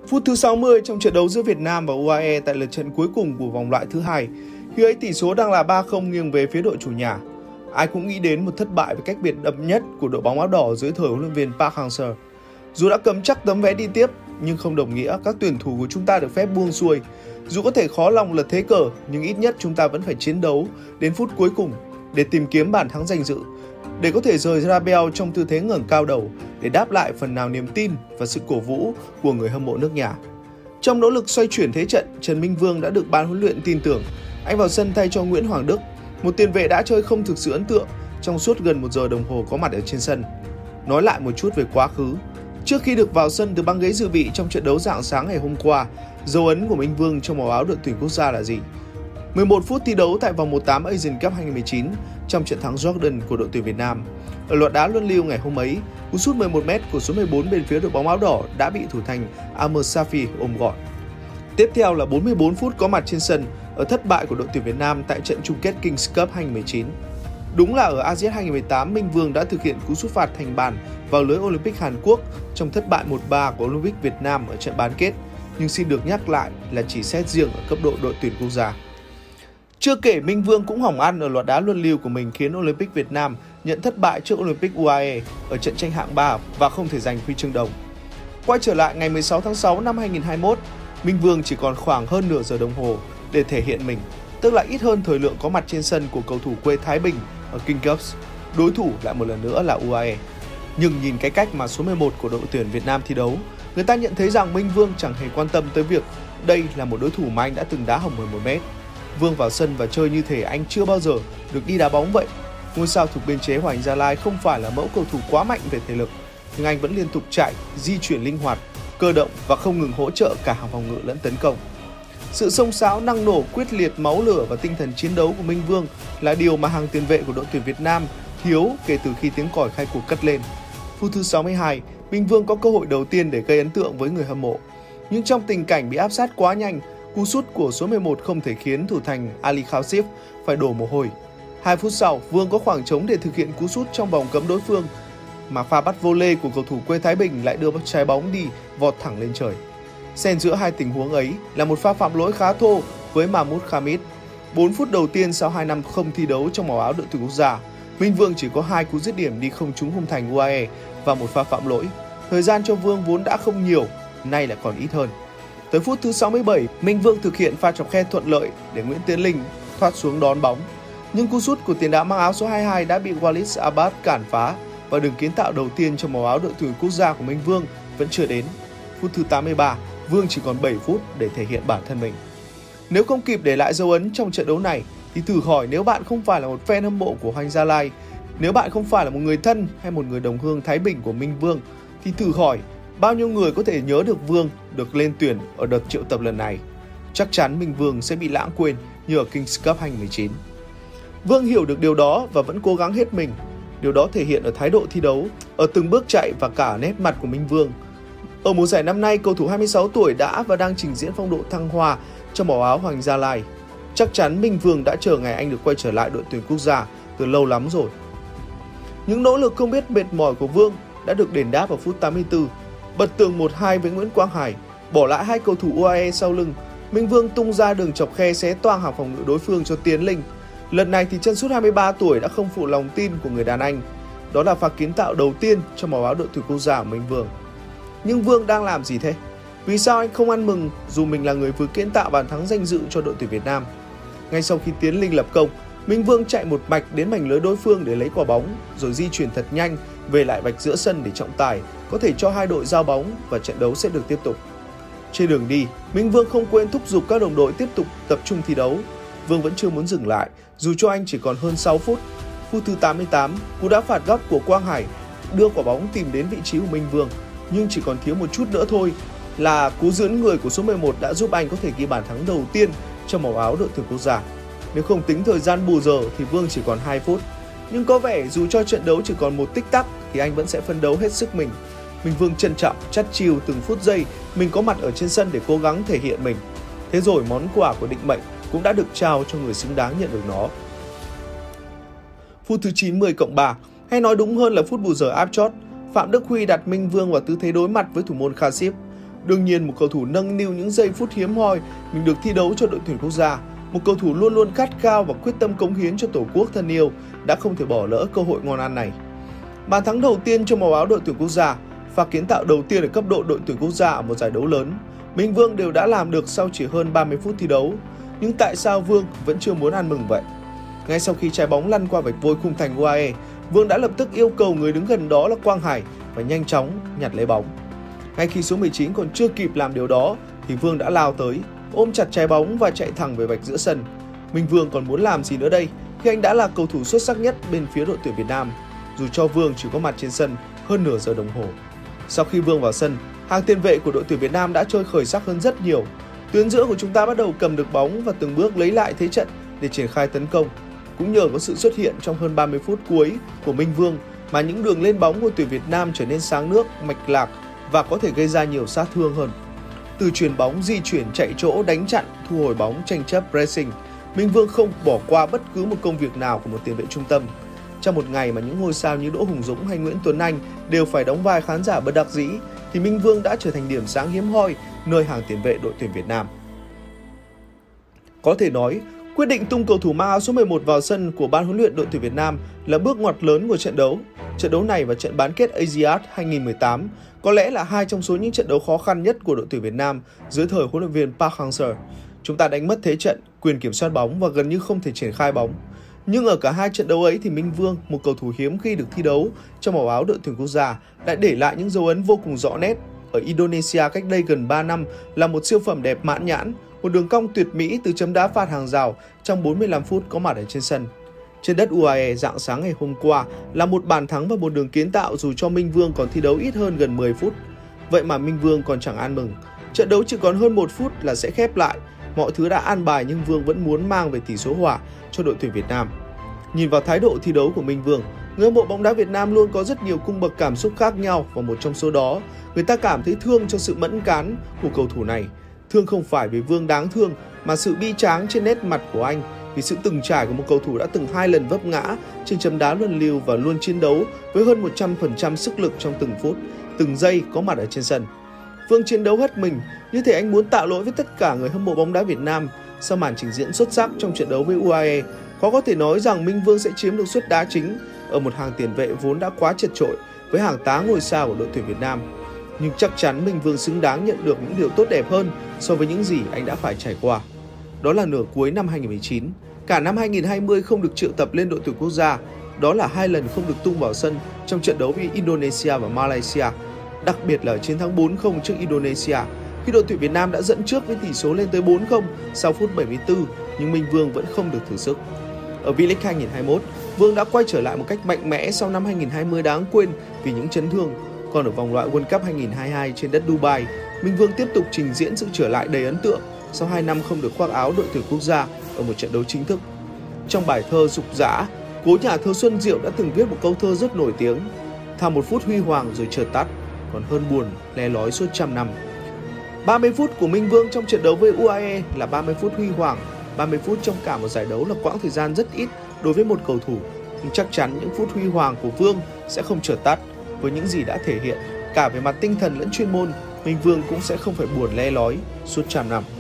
Phút thứ 60 trong trận đấu giữa Việt Nam và UAE tại lượt trận cuối cùng của vòng loại thứ hai, khi ấy tỷ số đang là 3-0 nghiêng về phía đội chủ nhà. Ai cũng nghĩ đến một thất bại với cách biệt đậm nhất của đội bóng áo đỏ dưới thời huấn luyện viên Park Hang-seo. Dù đã cầm chắc tấm vé đi tiếp, nhưng không đồng nghĩa các tuyển thủ của chúng ta được phép buông xuôi. Dù có thể khó lòng lật thế cờ, nhưng ít nhất chúng ta vẫn phải chiến đấu đến phút cuối cùng để tìm kiếm bàn thắng danh dự, để có thể rời ra Bell trong tư thế ngẩng cao đầu để đáp lại phần nào niềm tin và sự cổ vũ của người hâm mộ nước nhà. Trong nỗ lực xoay chuyển thế trận, Trần Minh Vương đã được ban huấn luyện tin tưởng. Anh vào sân thay cho Nguyễn Hoàng Đức, một tiền vệ đã chơi không thực sự ấn tượng trong suốt gần 1 giờ đồng hồ có mặt ở trên sân. Nói lại một chút về quá khứ, trước khi được vào sân từ băng ghế dự bị trong trận đấu rạng sáng ngày hôm qua, dấu ấn của Minh Vương trong màu áo đội tuyển quốc gia là gì? 11 phút thi đấu tại vòng 1/8 Asian Cup 2019 trong trận thắng Jordan của đội tuyển Việt Nam. Ở loạt đá luân lưu ngày hôm ấy, cú sút 11m của số 14 bên phía đội bóng áo đỏ đã bị thủ thành Ahmed Safi ôm gọn. Tiếp theo là 44 phút có mặt trên sân ở thất bại của đội tuyển Việt Nam tại trận chung kết Kings Cup 2019. Đúng là ở ASEAN 2018, Minh Vương đã thực hiện cú sút phạt thành bàn vào lưới Olympic Hàn Quốc trong thất bại 1-3 của Olympic Việt Nam ở trận bán kết, nhưng xin được nhắc lại là chỉ xét riêng ở cấp độ đội tuyển quốc gia. Chưa kể Minh Vương cũng hỏng ăn ở loạt đá luân lưu của mình khiến Olympic Việt Nam nhận thất bại trước Olympic UAE ở trận tranh hạng 3 và không thể giành huy chương đồng. Quay trở lại ngày 16 tháng 6 năm 2021, Minh Vương chỉ còn khoảng hơn nửa giờ đồng hồ để thể hiện mình, tức là ít hơn thời lượng có mặt trên sân của cầu thủ quê Thái Bình ở King Cups. Đối thủ lại một lần nữa là UAE. Nhưng nhìn cái cách mà số 11 của đội tuyển Việt Nam thi đấu, người ta nhận thấy rằng Minh Vương chẳng hề quan tâm tới việc đây là một đối thủ mà anh đã từng đá hỏng 11m. Vương vào sân và chơi như thể anh chưa bao giờ được đi đá bóng vậy. Ngôi sao thuộc biên chế Hoàng Anh Gia Lai không phải là mẫu cầu thủ quá mạnh về thể lực, nhưng anh vẫn liên tục chạy, di chuyển linh hoạt, cơ động và không ngừng hỗ trợ cả hàng phòng ngự lẫn tấn công. Sự xông xáo, năng nổ, quyết liệt, máu lửa và tinh thần chiến đấu của Minh Vương là điều mà hàng tiền vệ của đội tuyển Việt Nam thiếu kể từ khi tiếng còi khai cuộc cất lên. Phút thứ 62, Minh Vương có cơ hội đầu tiên để gây ấn tượng với người hâm mộ. Nhưng trong tình cảnh bị áp sát quá nhanh, cú sút của số 11 không thể khiến thủ thành Ali Khaushif phải đổ mồ hôi. 2 phút sau, Vương có khoảng trống để thực hiện cú sút trong vòng cấm đối phương, mà pha bắt volley của cầu thủ quê Thái Bình lại đưa trái bóng đi vọt thẳng lên trời. Xen giữa hai tình huống ấy là một pha phạm lỗi khá thô với Mahmoud Khamid. 4 phút đầu tiên sau 2 năm không thi đấu trong màu áo đội tuyển quốc gia, Minh Vương chỉ có 2 cú dứt điểm đi không trúng khung thành UAE và một pha phạm lỗi. Thời gian cho Vương vốn đã không nhiều, nay lại còn ít hơn. Tới phút thứ 67, Minh Vương thực hiện pha chọc khe thuận lợi để Nguyễn Tiến Linh thoát xuống đón bóng. Nhưng cú sút của tiền đạo mang áo số 22 đã bị Walid Abbas cản phá và đường kiến tạo đầu tiên trong màu áo đội tuyển quốc gia của Minh Vương vẫn chưa đến. Phút thứ 83, Vương chỉ còn 7 phút để thể hiện bản thân mình. Nếu không kịp để lại dấu ấn trong trận đấu này, thì thử hỏi nếu bạn không phải là một fan hâm mộ của Hoàng Anh Gia Lai, nếu bạn không phải là một người thân hay một người đồng hương Thái Bình của Minh Vương, thì thử hỏi bao nhiêu người có thể nhớ được Vương được lên tuyển ở đợt triệu tập lần này. Chắc chắn Minh Vương sẽ bị lãng quên như ở Kings Cup 2019. Vương hiểu được điều đó và vẫn cố gắng hết mình. Điều đó thể hiện ở thái độ thi đấu, ở từng bước chạy và cả nét mặt của Minh Vương. Ở mùa giải năm nay, cầu thủ 26 tuổi đã và đang trình diễn phong độ thăng hoa trong màu áo Hoàng Anh Gia Lai. Chắc chắn Minh Vương đã chờ ngày anh được quay trở lại đội tuyển quốc gia từ lâu lắm rồi. Những nỗ lực không biết mệt mỏi của Vương đã được đền đáp vào phút 84. Bật tường 1-2 với Nguyễn Quang Hải, bỏ lại hai cầu thủ UAE sau lưng. Minh Vương tung ra đường chọc khe xé toang hàng phòng ngự đối phương cho Tiến Linh. Lần này thì chân sút 23 tuổi đã không phụ lòng tin của người đàn anh. Đó là pha kiến tạo đầu tiên trong màu áo đội tuyển quốc gia của Minh Vương. Nhưng Vương đang làm gì thế? Vì sao anh không ăn mừng dù mình là người vừa kiến tạo bàn thắng danh dự cho đội tuyển Việt Nam? Ngay sau khi Tiến Linh lập công, Minh Vương chạy một mạch đến mảnh lưới đối phương để lấy quả bóng, rồi di chuyển thật nhanh về lại vạch giữa sân để trọng tài có thể cho hai đội giao bóng và trận đấu sẽ được tiếp tục. Trên đường đi, Minh Vương không quên thúc giục các đồng đội tiếp tục tập trung thi đấu. Vương vẫn chưa muốn dừng lại, dù cho anh chỉ còn hơn 6 phút. Phút thứ 88, cú đá phạt góc của Quang Hải đưa quả bóng tìm đến vị trí của Minh Vương, nhưng chỉ còn thiếu một chút nữa thôi là cú dưỡng người của số 11 đã giúp anh có thể ghi bàn thắng đầu tiên trong màu áo đội tuyển quốc gia. Nếu không tính thời gian bù giờ thì Vương chỉ còn 2 phút. Nhưng có vẻ dù cho trận đấu chỉ còn một tích tắc thì anh vẫn sẽ phấn đấu hết sức mình. Minh Vương trân trọng, chắt chiu từng phút giây mình có mặt ở trên sân để cố gắng thể hiện mình. Thế rồi món quà của định mệnh cũng đã được trao cho người xứng đáng nhận được nó. Phút thứ 90+3, hay nói đúng hơn là phút bù giờ áp chót, Phạm Đức Huy đặt Minh Vương vào tư thế đối mặt với thủ môn Khaushif. Đương nhiên, một cầu thủ nâng niu những giây phút hiếm hoi mình được thi đấu cho đội tuyển quốc gia, một cầu thủ luôn luôn khát khao và quyết tâm cống hiến cho Tổ quốc thân yêu đã không thể bỏ lỡ cơ hội ngon ăn này. Bàn thắng đầu tiên cho màu áo đội tuyển quốc gia, pha kiến tạo đầu tiên ở cấp độ đội tuyển quốc gia ở một giải đấu lớn, Minh Vương đều đã làm được sau chỉ hơn 30 phút thi đấu. Nhưng tại sao Vương vẫn chưa muốn ăn mừng vậy? Ngay sau khi trái bóng lăn qua vạch vôi khung thành UAE, Vương đã lập tức yêu cầu người đứng gần đó là Quang Hải phải nhanh chóng nhặt lấy bóng. Ngay khi số 19 còn chưa kịp làm điều đó thì Vương đã lao tới, ôm chặt trái bóng và chạy thẳng về vạch giữa sân. Minh Vương còn muốn làm gì nữa đây khi anh đã là cầu thủ xuất sắc nhất bên phía đội tuyển Việt Nam, dù cho Vương chỉ có mặt trên sân hơn nửa giờ đồng hồ. Sau khi Vương vào sân, hàng tiền vệ của đội tuyển Việt Nam đã chơi khởi sắc hơn rất nhiều. Tuyến giữa của chúng ta bắt đầu cầm được bóng và từng bước lấy lại thế trận để triển khai tấn công. Cũng nhờ có sự xuất hiện trong hơn 30 phút cuối của Minh Vương mà những đường lên bóng của tuyển Việt Nam trở nên sáng nước, mạch lạc và có thể gây ra nhiều sát thương hơn. Từ chuyền bóng, di chuyển, chạy chỗ, đánh chặn, thu hồi bóng, tranh chấp, pressing, Minh Vương không bỏ qua bất cứ một công việc nào của một tiền vệ trung tâm. Trong một ngày mà những ngôi sao như Đỗ Hùng Dũng hay Nguyễn Tuấn Anh đều phải đóng vai khán giả bất đắc dĩ, thì Minh Vương đã trở thành điểm sáng hiếm hoi nơi hàng tiền vệ đội tuyển Việt Nam. Có thể nói, quyết định tung cầu thủ mang áo số 11 vào sân của ban huấn luyện đội tuyển Việt Nam là bước ngoặt lớn của trận đấu. Trận đấu này và trận bán kết Asiad 2018 có lẽ là hai trong số những trận đấu khó khăn nhất của đội tuyển Việt Nam dưới thời huấn luyện viên Park Hang-seo. Chúng ta đánh mất thế trận, quyền kiểm soát bóng và gần như không thể triển khai bóng. Nhưng ở cả hai trận đấu ấy thì Minh Vương, một cầu thủ hiếm khi được thi đấu trong màu áo đội tuyển quốc gia, đã để lại những dấu ấn vô cùng rõ nét. Ở Indonesia cách đây gần 3 năm là một siêu phẩm đẹp mãn nhãn, một đường cong tuyệt mỹ từ chấm đá phạt hàng rào trong 45 phút có mặt ở trên sân. Trên đất UAE rạng sáng ngày hôm qua là một bàn thắng và một đường kiến tạo dù cho Minh Vương còn thi đấu ít hơn gần 10 phút. Vậy mà Minh Vương còn chẳng ăn mừng. Trận đấu chỉ còn hơn 1 phút là sẽ khép lại. Mọi thứ đã an bài nhưng Vương vẫn muốn mang về tỷ số hòa cho đội tuyển Việt Nam. Nhìn vào thái độ thi đấu của Minh Vương, người hâm mộ bóng đá Việt Nam luôn có rất nhiều cung bậc cảm xúc khác nhau và một trong số đó, người ta cảm thấy thương cho sự mẫn cán của cầu thủ này. Thương không phải vì Vương đáng thương mà sự bi tráng trên nét mặt của anh vì sự từng trải của một cầu thủ đã từng 2 lần vấp ngã trên chấm đá luân lưu và luôn chiến đấu với hơn 100% sức lực trong từng phút, từng giây có mặt ở trên sân. Vương chiến đấu hết mình, như thể anh muốn tạ lỗi với tất cả người hâm mộ bóng đá Việt Nam sau màn trình diễn xuất sắc trong trận đấu với UAE. Khó có thể nói rằng Minh Vương sẽ chiếm được suất đá chính ở một hàng tiền vệ vốn đã quá chật chội với hàng tá ngôi sao của đội tuyển Việt Nam. Nhưng chắc chắn Minh Vương xứng đáng nhận được những điều tốt đẹp hơn so với những gì anh đã phải trải qua. Đó là nửa cuối năm 2019, cả năm 2020 không được triệu tập lên đội tuyển quốc gia, đó là 2 lần không được tung vào sân trong trận đấu với Indonesia và Malaysia. Đặc biệt là chiến thắng 4-0 trước Indonesia, khi đội tuyển Việt Nam đã dẫn trước với tỷ số lên tới 4-0 sau phút 74, nhưng Minh Vương vẫn không được thử sức. Ở V-League 2021, Vương đã quay trở lại một cách mạnh mẽ sau năm 2020 đáng quên vì những chấn thương. Còn ở vòng loại World Cup 2022 trên đất Dubai, Minh Vương tiếp tục trình diễn sự trở lại đầy ấn tượng sau 2 năm không được khoác áo đội tuyển quốc gia ở một trận đấu chính thức. Trong bài thơ Dục Dã, cố nhà thơ Xuân Diệu đã từng viết một câu thơ rất nổi tiếng: thà một phút huy hoàng rồi chợt tắt, còn hơn buồn le lói suốt trăm năm. 30 phút của Minh Vương trong trận đấu với UAE là 30 phút huy hoàng. 30 phút trong cả một giải đấu là quãng thời gian rất ít đối với một cầu thủ, nhưng chắc chắn những phút huy hoàng của Vương sẽ không chợt tắt. Với những gì đã thể hiện cả về mặt tinh thần lẫn chuyên môn, Minh Vương cũng sẽ không phải buồn le lói suốt trăm năm.